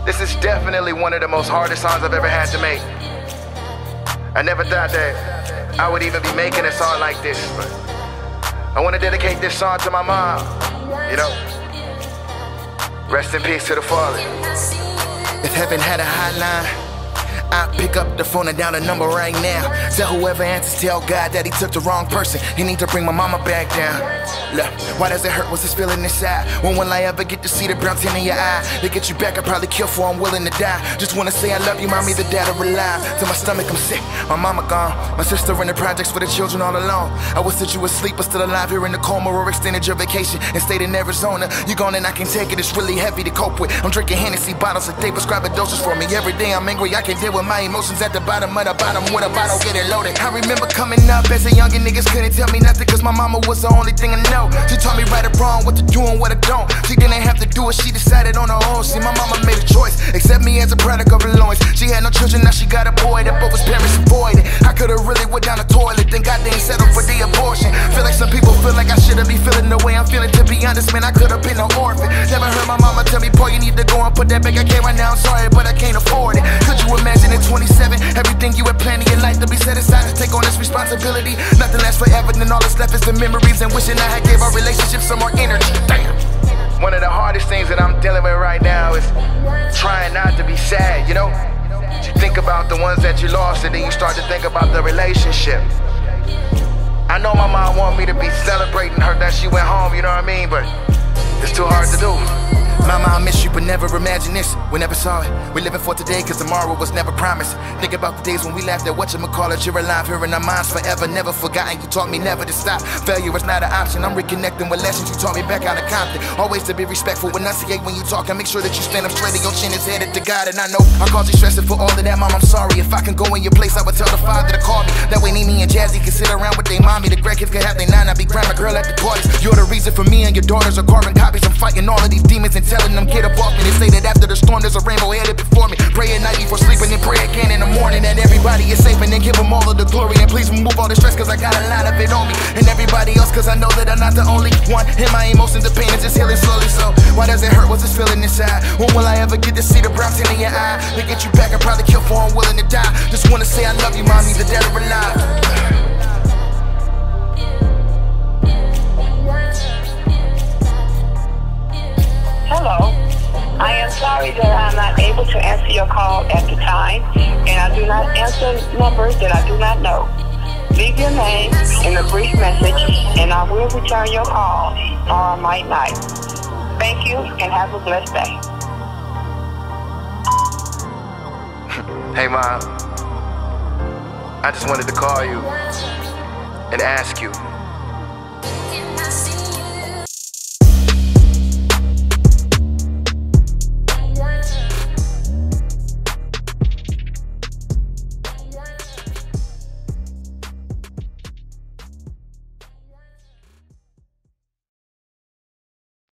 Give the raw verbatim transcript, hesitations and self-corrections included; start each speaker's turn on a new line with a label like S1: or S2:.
S1: This is definitely one of the most hardest songs I've ever had to make. I never thought that I would even be making a song like this, but I want to dedicate this song to my mom, you know. Rest in peace to the fallen. If heaven had a hotline, I'd pick up the phone and dial the number right now. Tell whoever answers, tell God that he took the wrong person. He need to bring my mama back down. Look, why does it hurt? What's this feeling inside? When will I ever get to see the brown tin in your eye? They get you back, I'd probably kill for I'm willing to die. Just wanna say I love you, mommy, the dad are alive. To my stomach, I'm sick, my mama gone. My sister in the projects for the children all alone. I wish that you were asleep but still alive here in the coma, or extended your vacation and stayed in Arizona. You gone and I can take it, it's really heavy to cope with. I'm drinking Hennessy bottles like they prescribing doses for me. Every day I'm angry, I can't deal with my emotions at the bottom of the bottom with a bottle getting loaded. I remember coming up as a youngin', niggas couldn't tell me nothing cause my mama was the only thing I know. She taught me right or wrong, what to do and what I don't. She didn't have to do it, she decided on her own. See, my mama made a choice, accept me as a product of her loins. She had no children, now she got a boy that both his parents avoided. I could've really went down the toilet, then got there and settled for the abortion. Feel like some people feel like I shouldn't be feeling the way I'm feeling. To be honest, man, I could've been an orphan. Never heard my mama tell me, boy, you need to go and put that back. I can't right now, I'm sorry, but I can't afford it. Could you imagine at twenty-seven, everything you had planned in your life to be set aside to take on this responsibility? Nothing lasts forever, then all that's left is the memories and wishing I had gave our relationship some more energy. Damn. One of the hardest things that I'm dealing with right now is trying not to be sad, you know? You think about the ones that you lost and then you start to think about the relationship. I know my mom want me to be celebrating her that she went home, you know what I mean? But it's too hard to do. Mama, I miss you, but never imagined this. We never saw it. We're living for today, cause tomorrow was never promised. Think about the days when we laughed at whatchamacallit. You're alive here in our minds forever, never forgotten. You taught me never to stop. Failure is not an option. I'm reconnecting with lessons you taught me back out of Compton. Always to be respectful, enunciate when you talk, and make sure that you stand up straight and your chin is headed to God. And I know I caused you stressing for all of that, Mom, I'm sorry. If I can go in your place, I would tell the father to call me. That way Nene and Jazzy can sit around with their mommy. The grandkids can have their nine, I be grandma girl at the parties. You're the reason for me and your daughters are carbon copies. I'm fighting all of these demons and telling them get up off me. They say that after the storm there's a rainbow headed before me. Pray at night before sleeping and pray again in the morning that everybody is safe, and then give them all of the glory. And please remove all the stress cause I got a lot of it on me. And everybody else cause I know that I'm not the only one. And my emotions and pain is just healing slowly. So why does it hurt? What's this feeling inside? When will I ever get to see the brown tin in your eye? To get you back I'd probably kill for I'm willing to die. Just wanna say I love you, mommy, the dead are alive.
S2: Hello. I am sorry that I'm not able to answer your call at the time, and I do not answer numbers that I do not know. Leave your name in a brief message, and I will return your call, or I might not. Thank you, and have a blessed day.
S1: Hey, Mom. I just wanted to call you and ask you,